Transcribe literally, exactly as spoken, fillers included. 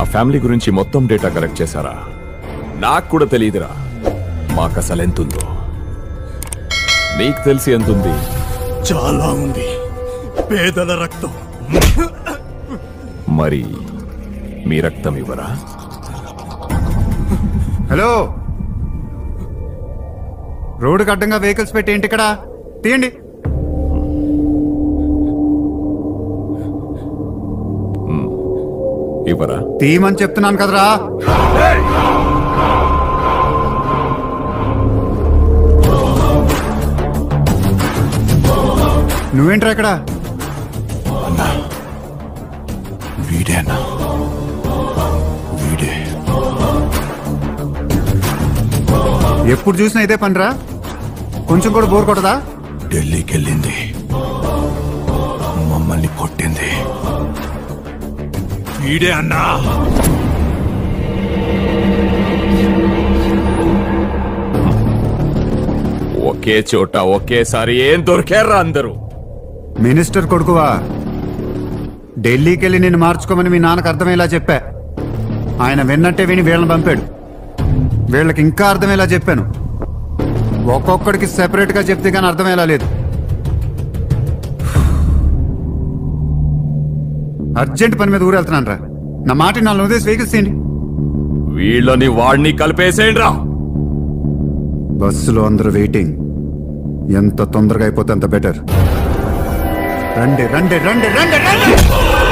Family గురించి మొత్తం data collect చేశారా? నాకు కూడా తెలియదురా మాకు అసలు ఎంతుందో. నీకు తెలిసి ఎంతుంది? చాలా ఉంది. పేదల రక్తం. మరి మీ రక్తం ఇవ్వరా? హలో, రోడ్డుకి అడ్డంగా వెహికల్స్ పెట్టి ఏంటి ఇక్కడ? తీయండి. ఇవ్వరా? తీయమని చెప్తున్నాను కదరా. నువ్వేంట్రా ఇక్కడ? అన్నా వీడే అన్నా, వీడే. ఎప్పుడు చూసినా ఇదే పనిరా? కొంచెం కూడా బోర్ కొట్టదా? ఢిల్లీకి వెళ్ళింది, మమ్మల్ని కొట్టింది వీడే అన్నా. ఒకే చోట ఒకేసారి ఏం దొరికారా అందరూ? మినిస్టర్ కొడుకువా? ఢిల్లీకి వెళ్ళి నిన్ను మార్చుకోమని మీ నాన్నకు అర్థమయ్యేలా చెప్పా. ఆయన విన్నట్టే విని వీళ్ళని పంపాడు. వీళ్ళకి ఇంకా అర్థమయ్యేలా చెప్పాను. ఒక్కొక్కడికి సెపరేట్ గా చెప్తే కానీ అర్థమయ్యేలా లేదు. అర్జెంట్ పని మీద ఊరెళ్తున్నాను రా. నా మాట నాలుగు ఉదయం వెహికల్స్ తీయండి. వీళ్ళని వాడిని కలిపేసేయండి రా. బస్సులో అందరూ వెయిటింగ్. ఎంత తొందరగా అయిపోతే అంత బెటర్. రండి రండి రండి రండి రండి.